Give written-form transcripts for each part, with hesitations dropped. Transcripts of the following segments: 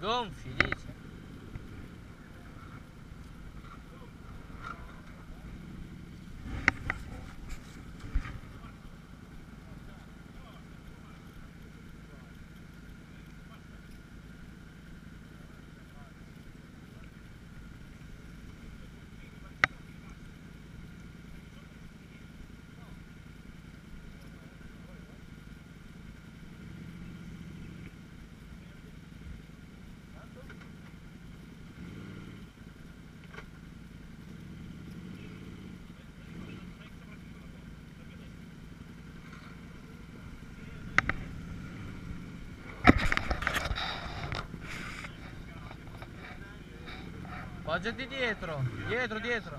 Sgonfi, dice. Poggiati dietro, dietro.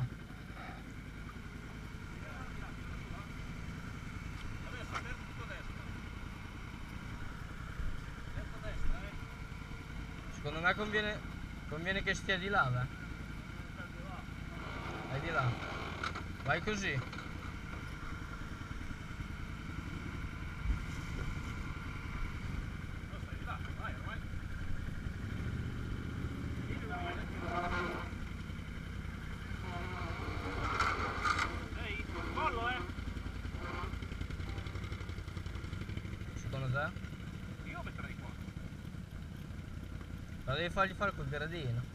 Secondo me conviene che stia di là, beh. Vai di là. Vai così. Secondo te? Io metterei qua. Ma devi fargli fare quel gradino.